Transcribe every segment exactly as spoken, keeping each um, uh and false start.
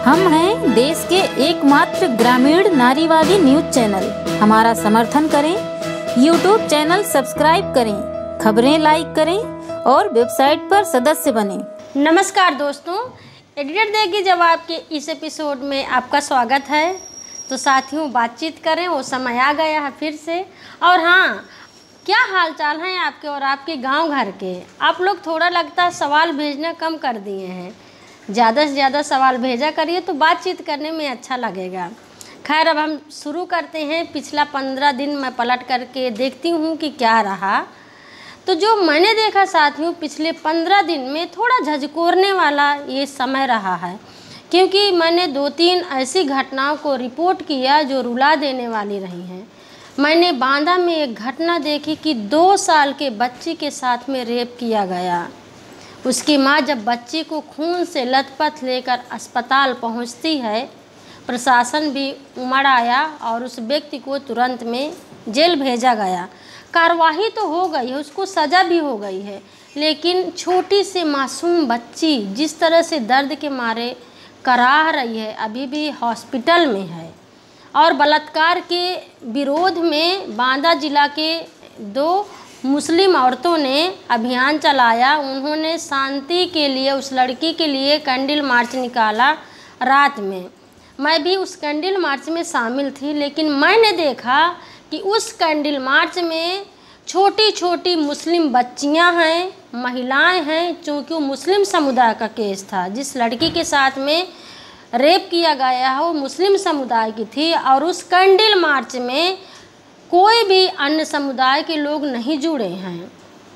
हम हैं देश के एकमात्र ग्रामीण नारीवादी न्यूज चैनल। हमारा समर्थन करें, यूट्यूब चैनल सब्सक्राइब करें, खबरें लाइक करें और वेबसाइट पर सदस्य बनें। नमस्कार दोस्तों, एडिटर देगी जवाब के इस एपिसोड में आपका स्वागत है। तो साथियों, बातचीत करें, वो समय आ गया है फिर से। और हाँ, क्या हाल चाल हैं आपके और आपके गांव घर के? आप लोग थोड़ा लगता है सवाल भेजना कम कर दिए हैं। ज़्यादा से ज़्यादा सवाल भेजा करिए तो बातचीत करने में अच्छा लगेगा। खैर, अब हम शुरू करते हैं। पिछला पंद्रह दिन मैं पलट करके देखती हूँ कि क्या रहा। तो जो मैंने देखा साथियों, पिछले पंद्रह दिन में थोड़ा झकझोरने वाला ये समय रहा है, क्योंकि मैंने दो तीन ऐसी घटनाओं को रिपोर्ट किया जो रुला देने वाली रही हैं। मैंने बांदा में एक घटना देखी कि दो साल के बच्ची के साथ में रेप किया गया। उसकी माँ जब बच्ची को खून से लथपथ लेकर अस्पताल पहुंचती है, प्रशासन भी उमड़ आया और उस व्यक्ति को तुरंत में जेल भेजा गया। कार्रवाई तो हो गई है, उसको सज़ा भी हो गई है, लेकिन छोटी सी मासूम बच्ची जिस तरह से दर्द के मारे कराह रही है, अभी भी हॉस्पिटल में है। और बलात्कार के विरोध में बांदा जिला के दो मुस्लिम औरतों ने अभियान चलाया। उन्होंने शांति के लिए उस लड़की के लिए कैंडल मार्च निकाला रात में। मैं भी उस कैंडल मार्च में शामिल थी, लेकिन मैंने देखा कि उस कैंडल मार्च में छोटी छोटी मुस्लिम बच्चियां हैं, महिलाएं हैं, चूँकि वो मुस्लिम समुदाय का केस था। जिस लड़की के साथ में रेप किया गया है वो मुस्लिम समुदाय की थी। और उस कैंडल मार्च में कोई भी अन्य समुदाय के लोग नहीं जुड़े हैं,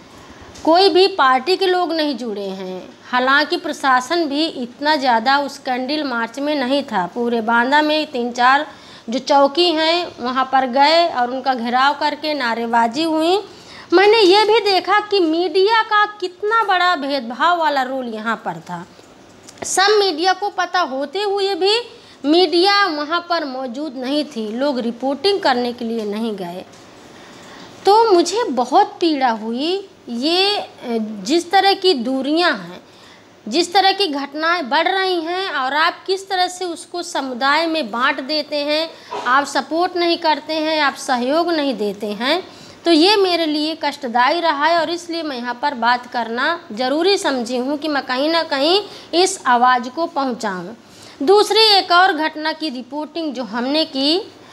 कोई भी पार्टी के लोग नहीं जुड़े हैं। हालांकि प्रशासन भी इतना ज़्यादा उस कैंडल मार्च में नहीं था। पूरे बांदा में तीन चार जो चौकी हैं वहाँ पर गए और उनका घेराव करके नारेबाजी हुई। मैंने ये भी देखा कि मीडिया का कितना बड़ा भेदभाव वाला रोल यहाँ पर था। सब मीडिया को पता होते हुए भी मीडिया वहाँ पर मौजूद नहीं थी, लोग रिपोर्टिंग करने के लिए नहीं गए। तो मुझे बहुत पीड़ा हुई। ये जिस तरह की दूरियां हैं, जिस तरह की घटनाएं बढ़ रही हैं और आप किस तरह से उसको समुदाय में बांट देते हैं, आप सपोर्ट नहीं करते हैं, आप सहयोग नहीं देते हैं, तो ये मेरे लिए कष्टदायी रहा है। और इसलिए मैं यहाँ पर बात करना ज़रूरी समझी हूँ कि मैं कहीं ना कहीं इस आवाज़ को पहुँचाऊँ। दूसरी एक और घटना की रिपोर्टिंग जो हमने की,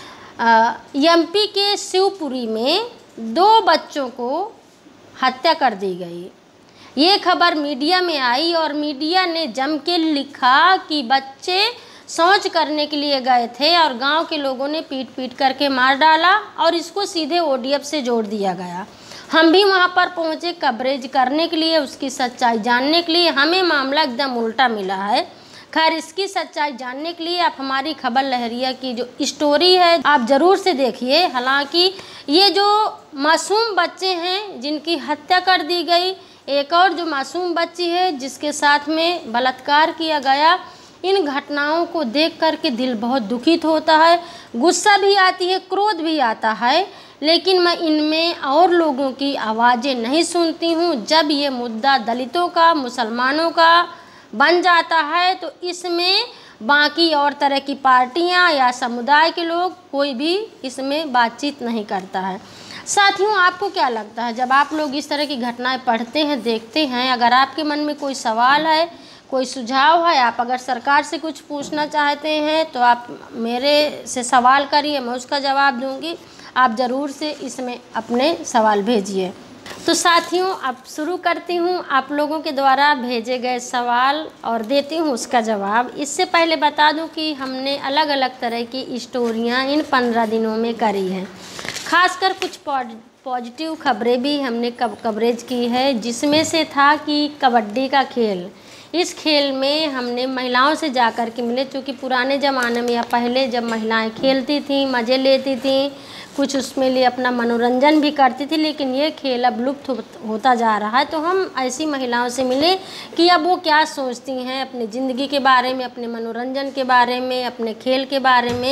एमपी के शिवपुरी में दो बच्चों को हत्या कर दी गई। ये खबर मीडिया में आई और मीडिया ने जम के लिखा कि बच्चे शौच करने के लिए गए थे और गांव के लोगों ने पीट पीट करके मार डाला और इसको सीधे ओडीएफ से जोड़ दिया गया। हम भी वहां पर पहुंचे कवरेज करने के लिए, उसकी सच्चाई जानने के लिए। हमें मामला एकदम उल्टा मिला है। खैर, इसकी सच्चाई जानने के लिए आप हमारी खबर लहरिया की जो स्टोरी है आप ज़रूर से देखिए। हालांकि ये जो मासूम बच्चे हैं जिनकी हत्या कर दी गई, एक और जो मासूम बच्ची है जिसके साथ में बलात्कार किया गया, इन घटनाओं को देख कर के दिल बहुत दुखित होता है, गुस्सा भी आती है, क्रोध भी आता है। लेकिन मैं इनमें और लोगों की आवाज़ें नहीं सुनती हूँ। जब ये मुद्दा दलितों का, मुसलमानों का बन जाता है तो इसमें बाकी और तरह की पार्टियां या समुदाय के लोग कोई भी इसमें बातचीत नहीं करता है। साथियों, आपको क्या लगता है जब आप लोग इस तरह की घटनाएं पढ़ते हैं, देखते हैं? अगर आपके मन में कोई सवाल है, कोई सुझाव है, आप अगर सरकार से कुछ पूछना चाहते हैं तो आप मेरे से सवाल करिए, मैं उसका जवाब दूंगी। आप ज़रूर से इसमें अपने सवाल भेजिए। तो साथियों, अब शुरू करती हूँ आप लोगों के द्वारा भेजे गए सवाल और देती हूँ उसका जवाब। इससे पहले बता दूँ कि हमने अलग अलग तरह की स्टोरियाँ इन पंद्रह दिनों में करी हैं। खासकर कुछ पॉजिटिव खबरें भी हमने कब कवरेज की है, जिसमें से था कि कबड्डी का खेल। इस खेल में हमने महिलाओं से जाकर के मिले, क्योंकि पुराने ज़माने में या पहले जब महिलाएं खेलती थीं, मज़े लेती थीं, कुछ उसमें लिए अपना मनोरंजन भी करती थी, लेकिन ये खेल अब लुप्त होता जा रहा है। तो हम ऐसी महिलाओं से मिले कि अब वो क्या सोचती हैं अपनी ज़िंदगी के बारे में, अपने मनोरंजन के बारे में, अपने खेल के बारे में।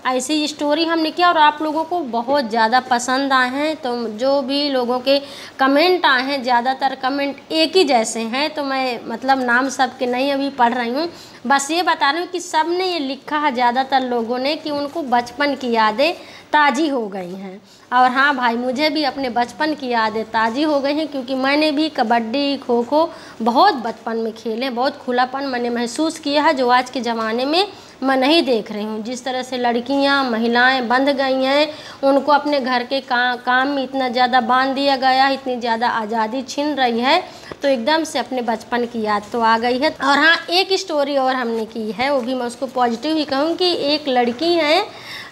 ऐसी स्टोरी हमने किया और आप लोगों को बहुत ज़्यादा पसंद आए हैं। तो जो भी लोगों के कमेंट आए हैं, ज़्यादातर कमेंट एक ही जैसे हैं, तो मैं मतलब नाम सब के नहीं अभी पढ़ रही हूँ, बस ये बता रही हूँ कि सब ने ये लिखा है ज़्यादातर लोगों ने कि उनको बचपन की यादें ताज़ी हो गई हैं। और हाँ भाई, मुझे भी अपने बचपन की यादें ताज़ी हो गई हैं, क्योंकि मैंने भी कबड्डी खो खो बहुत बचपन में खेले, बहुत खुलापन मैंने महसूस किया है जो आज के ज़माने में मैं नहीं देख रही हूँ। जिस तरह से लड़कियाँ महिलाएं बंध गई हैं, उनको अपने घर के का, काम में इतना ज़्यादा बांध दिया गया, इतनी ज़्यादा आज़ादी छीन रही है, तो एकदम से अपने बचपन की याद तो आ गई है। और हाँ, एक स्टोरी और हमने की है, वो भी मैं उसको पॉजिटिव ही कहूँ कि एक लड़की है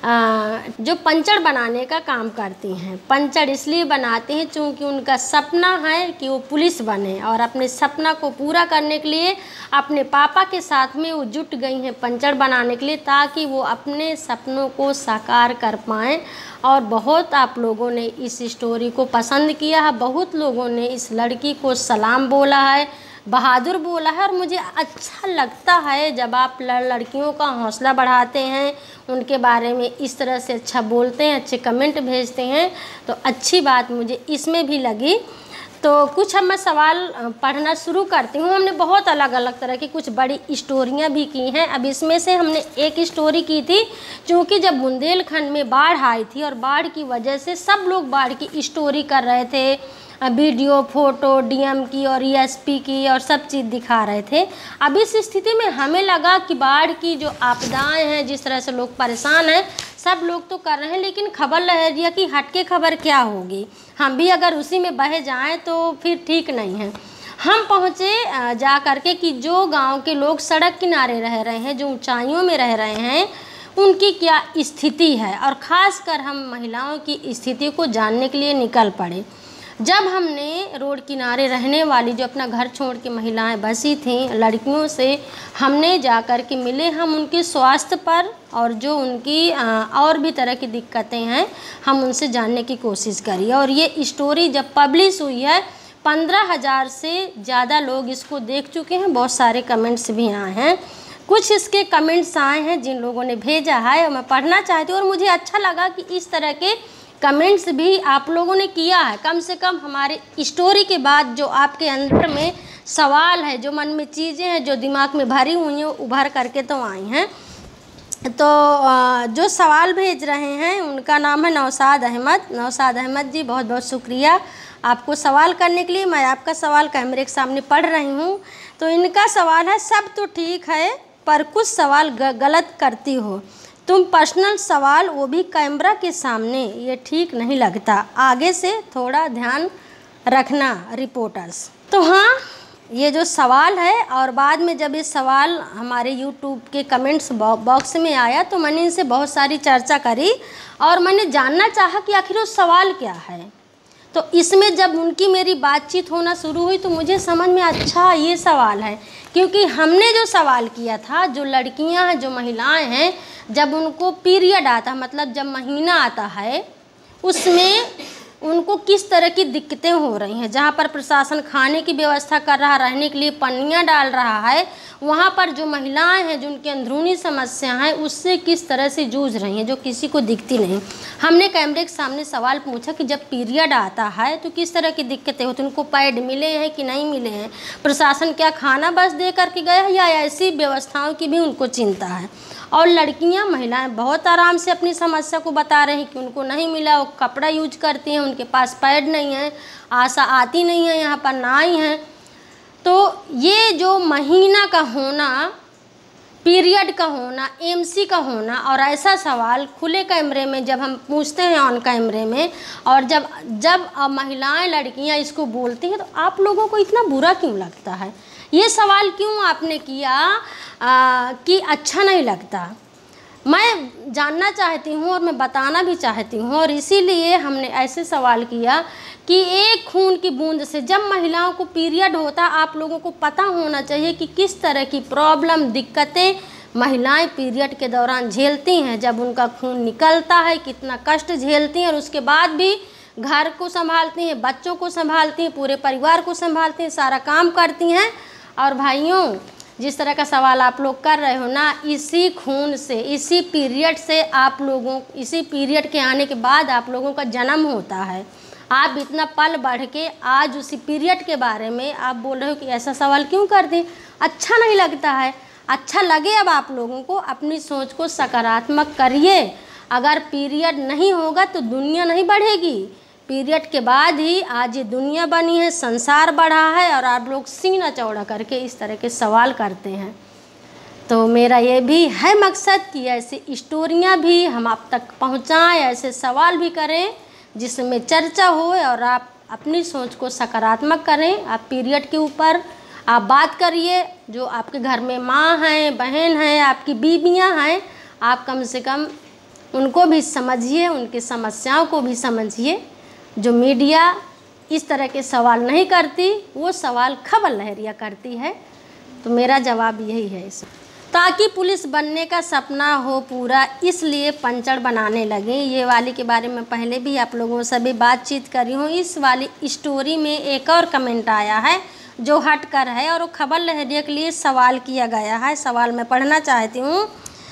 जो पंचर बनाने का काम करती हैं। पंचर इसलिए बनाती हैं क्योंकि उनका सपना है कि वो पुलिस बने, और अपने सपना को पूरा करने के लिए अपने पापा के साथ में वो जुट गई हैं पंचर बनाने के लिए, ताकि वो अपने सपनों को साकार कर पाएँ। और बहुत आप लोगों ने इस स्टोरी को पसंद किया है, बहुत लोगों ने इस लड़की को सलाम बोला है, बहादुर बोला है। और मुझे अच्छा लगता है जब आप लड़कियों का हौसला बढ़ाते हैं, उनके बारे में इस तरह से अच्छा बोलते हैं, अच्छे कमेंट भेजते हैं, तो अच्छी बात मुझे इसमें भी लगी। तो कुछ हम मैं सवाल पढ़ना शुरू करती हूँ। हमने बहुत अलग अलग तरह की कुछ बड़ी स्टोरियाँ भी की हैं। अब इसमें से हमने एक स्टोरी की थी, क्योंकि जब बुंदेलखंड में बाढ़ आई थी और बाढ़ की वजह से सब लोग बाढ़ की स्टोरी कर रहे थे, वीडियो फोटो डीएम की और ईएसपी की और सब चीज़ दिखा रहे थे। अब इस स्थिति में हमें लगा कि बाढ़ की जो आपदाएं हैं, जिस तरह से लोग परेशान हैं, सब लोग तो कर रहे हैं, लेकिन खबर लहरिया की हटके खबर क्या होगी, हम भी अगर उसी में बहे जाएं तो फिर ठीक नहीं है। हम पहुँचे जा कर के कि जो गांव के लोग सड़क किनारे रह रहे हैं, जो ऊंचाइयों में रह रहे हैं, उनकी क्या स्थिति है, और ख़ासकर हम महिलाओं की स्थिति को जानने के लिए निकल पड़े। जब हमने रोड किनारे रहने वाली जो अपना घर छोड़ के महिलाएं बसी थीं, लड़कियों से हमने जाकर के मिले, हम उनके स्वास्थ्य पर और जो उनकी और भी तरह की दिक्कतें हैं, हम उनसे जानने की कोशिश करी। और ये स्टोरी जब पब्लिश हुई है, पंद्रह हज़ार से ज़्यादा लोग इसको देख चुके हैं, बहुत सारे कमेंट्स भी आए हैं। कुछ इसके कमेंट्स आए हैं जिन लोगों ने भेजा है, और मैं पढ़ना चाहती हूँ। और मुझे अच्छा लगा कि इस तरह के कमेंट्स भी आप लोगों ने किया है। कम से कम हमारे स्टोरी के बाद जो आपके अंदर में सवाल है, जो मन में चीज़ें हैं, जो दिमाग में भरी हुई हैं, उभर करके तो आई हैं। तो जो सवाल भेज रहे हैं उनका नाम है नौशाद अहमद। नौशाद अहमद जी, बहुत बहुत शुक्रिया आपको सवाल करने के लिए। मैं आपका सवाल कैमरे के सामने पढ़ रही हूँ। तो इनका सवाल है, सब तो ठीक है पर कुछ सवाल गलत करती हो तुम। पर्सनल सवाल, वो भी कैमरा के सामने, ये ठीक नहीं लगता। आगे से थोड़ा ध्यान रखना रिपोर्टर्स। तो हाँ, ये जो सवाल है, और बाद में जब ये सवाल हमारे यूट्यूब के कमेंट्स बॉक्स में आया तो मैंने इनसे बहुत सारी चर्चा करी और मैंने जानना चाहा कि आखिर वो सवाल क्या है। तो इसमें जब उनकी मेरी बातचीत होना शुरू हुई तो मुझे समझ में अच्छा ये सवाल है, क्योंकि हमने जो सवाल किया था, जो लड़कियां हैं, जो महिलाएं हैं, जब उनको पीरियड आता, मतलब जब महीना आता है, उसमें उनको किस तरह की दिक्कतें हो रही हैं। जहाँ पर प्रशासन खाने की व्यवस्था कर रहा, रहने के लिए पन्नियाँ डाल रहा है, वहाँ पर जो महिलाएं हैं, जो उनकी अंदरूनी समस्या हैं, उससे किस तरह से जूझ रही हैं, जो किसी को दिखती नहीं। हमने कैमरे के सामने सवाल पूछा कि जब पीरियड आता है तो किस तरह की दिक्कतें होती हैं, उनको पैड मिले हैं कि नहीं मिले हैं, प्रशासन क्या खाना बस दे करके गया है या ऐसी व्यवस्थाओं की भी उनको चिंता है। और लड़कियां, महिलाएं बहुत आराम से अपनी समस्या को बता रही कि उनको नहीं मिला, वो कपड़ा यूज करती हैं, उनके पास पैड नहीं है, आशा आती नहीं है, यहाँ पर ना ही है। तो ये जो महीना का होना, पीरियड का होना, एमसी का होना, और ऐसा सवाल खुले कैमरे में जब हम पूछते हैं ऑन कैमरे में, और जब जब महिलाएं, लड़कियां इसको बोलती हैं, तो आप लोगों को इतना बुरा क्यों लगता है? ये सवाल क्यों आपने किया आ, कि अच्छा नहीं लगता? मैं जानना चाहती हूँ और मैं बताना भी चाहती हूँ, और इसीलिए हमने ऐसे सवाल किया कि एक खून की बूंद से जब महिलाओं को पीरियड होता, आप लोगों को पता होना चाहिए कि किस तरह की प्रॉब्लम, दिक्कतें महिलाएं पीरियड के दौरान झेलती हैं। जब उनका खून निकलता है, कितना कष्ट झेलती हैं, और उसके बाद भी घर को संभालती हैं, बच्चों को संभालती हैं, पूरे परिवार को संभालती हैं, सारा काम करती हैं। और भाइयों, जिस तरह का सवाल आप लोग कर रहे हो ना, इसी खून से, इसी पीरियड से आप लोगों, इसी पीरियड के आने के बाद आप लोगों का जन्म होता है। आप इतना पल बढ़ के आज उसी पीरियड के बारे में आप बोल रहे हो कि ऐसा सवाल क्यों कर दें। अच्छा नहीं लगता है। अच्छा लगे अब आप लोगों को, अपनी सोच को सकारात्मक करिए। अगर पीरियड नहीं होगा तो दुनिया नहीं बढ़ेगी। पीरियड के बाद ही आज ये दुनिया बनी है, संसार बढ़ा है, और आप लोग सीना चौड़ा करके इस तरह के सवाल करते हैं। तो मेरा ये भी है मकसद कि ऐसी स्टोरियाँ भी हम आप तक पहुँचाएँ, ऐसे सवाल भी करें जिसमें चर्चा हो और आप अपनी सोच को सकारात्मक करें। आप पीरियड के ऊपर आप बात करिए। जो आपके घर में माँ हैं, बहन हैं, आपकी बीबियाँ हैं, आप कम से कम उनको भी समझिए, उनकी समस्याओं को भी समझिए। जो मीडिया इस तरह के सवाल नहीं करती, वो सवाल खबर लहरिया करती है। तो मेरा जवाब यही है इस, ताकि पुलिस बनने का सपना हो पूरा, इसलिए पंचर बनाने लगे। ये वाली के बारे में पहले भी आप लोगों से भी बातचीत करी हूँ। इस वाली स्टोरी में एक और कमेंट आया है जो हट कर है, और वो खबर लहरिया के लिए सवाल किया गया है। सवाल मैं पढ़ना चाहती हूँ।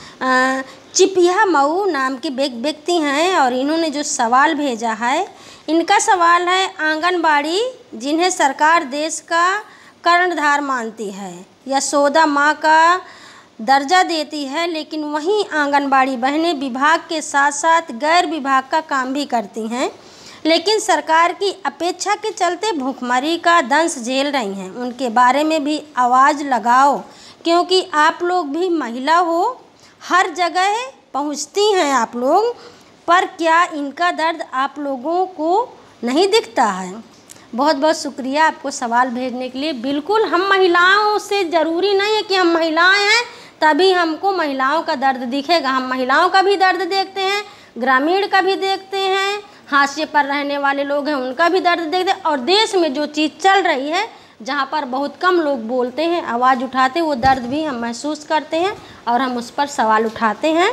चिपिया मऊ नाम के व्यक्ति हैं और इन्होंने जो सवाल भेजा है, इनका सवाल है, आंगनबाड़ी जिन्हें सरकार देश का कर्णधार मानती है, यशोदा माँ का दर्जा देती है, लेकिन वहीं आंगनबाड़ी बहनें विभाग के साथ साथ गैर विभाग का काम भी करती हैं, लेकिन सरकार की अपेक्षा के चलते भूखमरी का दंश झेल रही हैं। उनके बारे में भी आवाज़ लगाओ, क्योंकि आप लोग भी महिला हो, हर जगह पहुंचती हैं आप लोग, पर क्या इनका दर्द आप लोगों को नहीं दिखता है? बहुत बहुत शुक्रिया आपको सवाल भेजने के लिए। बिल्कुल, हम महिलाओं से ज़रूरी नहीं है कि हम महिलाएं हैं तभी हमको महिलाओं का दर्द दिखेगा। हम महिलाओं का भी दर्द देखते हैं, ग्रामीण का भी देखते हैं, हाशिए पर रहने वाले लोग हैं उनका भी दर्द देखते हैं, और देश में जो चीज़ चल रही है, जहाँ पर बहुत कम लोग बोलते हैं, आवाज़ उठाते हैं, वो दर्द भी हम महसूस करते हैं और हम उस पर सवाल उठाते हैं।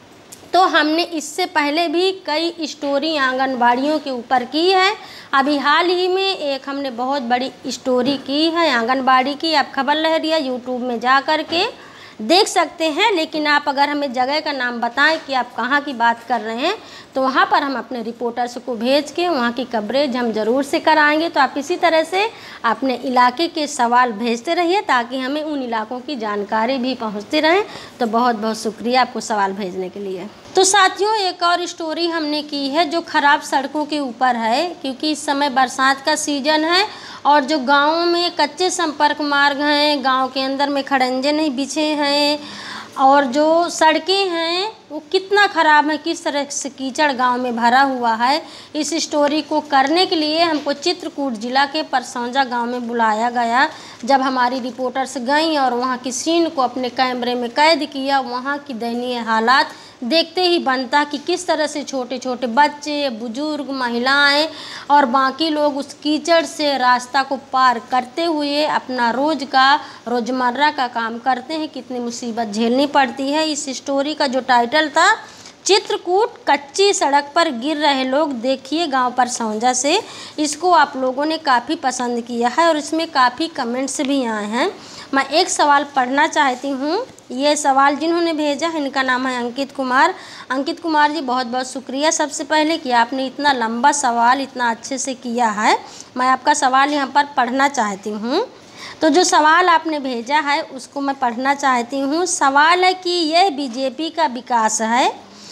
तो हमने इससे पहले भी कई स्टोरी आंगनबाड़ियों के ऊपर की है। अभी हाल ही में एक हमने बहुत बड़ी स्टोरी की है आंगनबाड़ी की। आप खबर लहरिया यूट्यूब में जा कर के देख सकते हैं। लेकिन आप अगर हमें जगह का नाम बताएं कि आप कहाँ की बात कर रहे हैं, तो वहाँ पर हम अपने रिपोर्टर्स को भेज के वहाँ की कवरेज हम ज़रूर से कराएंगे। तो आप इसी तरह से अपने इलाके के सवाल भेजते रहिए, ताकि हमें उन इलाकों की जानकारी भी पहुँचती रहे। तो बहुत बहुत शुक्रिया आपको सवाल भेजने के लिए। तो साथियों, एक और स्टोरी हमने की है जो ख़राब सड़कों के ऊपर है, क्योंकि इस समय बरसात का सीज़न है और जो गाँव में कच्चे संपर्क मार्ग हैं, गांव के अंदर में खड़ंजे नहीं बिछे हैं, और जो सड़कें हैं वो कितना ख़राब है, किस तरह से कीचड़ गांव में भरा हुआ है। इस स्टोरी को करने के लिए हमको चित्रकूट ज़िला के परसौंजा गांव में बुलाया गया। जब हमारी रिपोर्टर्स गईं और वहां की सीन को अपने कैमरे में कैद किया, वहां की दयनीय हालात देखते ही बनता कि किस तरह से छोटे छोटे बच्चे, बुजुर्ग, महिलाएं और बाकी लोग उस कीचड़ से रास्ता को पार करते हुए अपना रोज का रोज़मर्रा का काम करते हैं। कितनी मुसीबत झेलनी पड़ती है। इस स्टोरी का जो टाइटल था, चित्रकूट कच्ची सड़क पर गिर रहे लोग, देखिए गांव परसौंजा से। इसको आप लोगों ने काफ़ी पसंद किया है और इसमें काफ़ी कमेंट्स भी आए हैं। मैं एक सवाल पढ़ना चाहती हूँ। ये सवाल जिन्होंने भेजा है, इनका नाम है अंकित कुमार। अंकित कुमार जी, बहुत बहुत शुक्रिया सबसे पहले कि आपने इतना लंबा सवाल इतना अच्छे से किया है। मैं आपका सवाल यहाँ पर पढ़ना चाहती हूँ। तो जो सवाल आपने भेजा है उसको मैं पढ़ना चाहती हूँ। सवाल है कि यह बीजेपी का विकास है,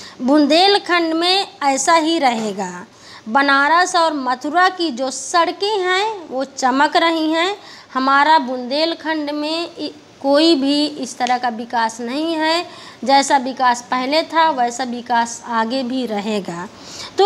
बुंदेलखंड में ऐसा ही रहेगा। बनारस और मथुरा की जो सड़कें हैं वो चमक रही हैं। हमारा बुंदेलखंड में कोई भी इस तरह का विकास नहीं है। जैसा विकास पहले था वैसा विकास आगे भी रहेगा। तो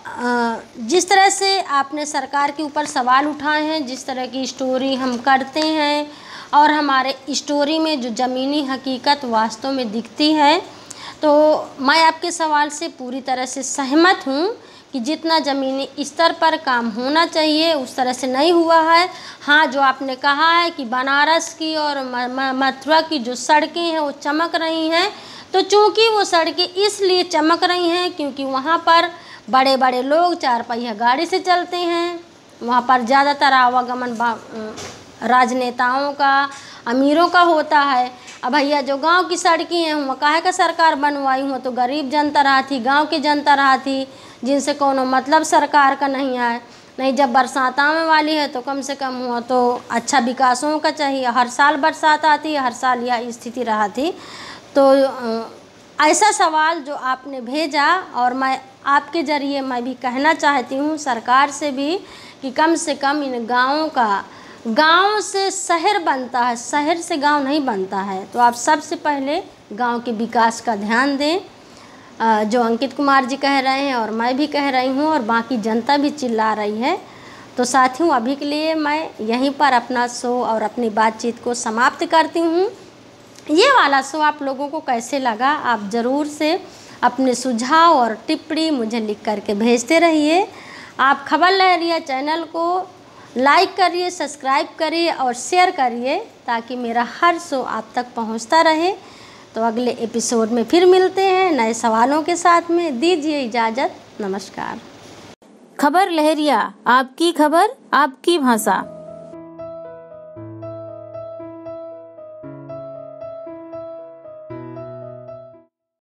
जिस तरह से आपने सरकार के ऊपर सवाल उठाए हैं, जिस तरह की स्टोरी हम करते हैं और हमारे स्टोरी में जो ज़मीनी हकीकत वास्तव में दिखती है, तो मैं आपके सवाल से पूरी तरह से सहमत हूँ कि जितना ज़मीनी स्तर पर काम होना चाहिए उस तरह से नहीं हुआ है। हाँ, जो आपने कहा है कि बनारस की और मथुरा की जो सड़कें हैं वो चमक रही हैं, तो चूँकि वो सड़कें इसलिए चमक रही हैं क्योंकि वहाँ पर बड़े बड़े लोग चार पहिया गाड़ी से चलते हैं। वहाँ पर ज़्यादातर आवागमन राजनेताओं का अमीरों का होता है। अब भैया जो गांव की सड़कें हैं वहाँ काहे का सरकार बनवाई हुआ, तो गरीब जनता रहा थी, गांव की जनता रहा थी, जिनसे कोनो मतलब सरकार का नहीं आए। नहीं जब बरसात आने वाली है तो कम से कम हुआ तो अच्छा विकासों का चाहिए। हर साल बरसात आती है, हर साल यह स्थिति रहा थी। तो ऐसा सवाल जो आपने भेजा और मैं आपके ज़रिए मैं भी कहना चाहती हूँ सरकार से भी कि कम से कम इन गाँवों का, गांव से शहर बनता है, शहर से गांव नहीं बनता है। तो आप सबसे पहले गांव के विकास का ध्यान दें, जो अंकित कुमार जी कह रहे हैं और मैं भी कह रही हूं और बाकी जनता भी चिल्ला रही है। तो साथियों अभी के लिए मैं यहीं पर अपना शो और अपनी बातचीत को समाप्त करती हूं। ये वाला शो आप लोगों को कैसे लगा, आप ज़रूर से अपने सुझाव और टिप्पणी मुझे लिख करके भेजते रहिए। आप खबर लहरिया चैनल को लाइक करिए, सब्सक्राइब करिए और शेयर करिए ताकि मेरा हर शो आप तक पहुंचता रहे। तो अगले एपिसोड में फिर मिलते हैं नए सवालों के साथ में। दीजिए इजाज़त, नमस्कार। खबर लहरिया, आपकी खबर आपकी भाषा।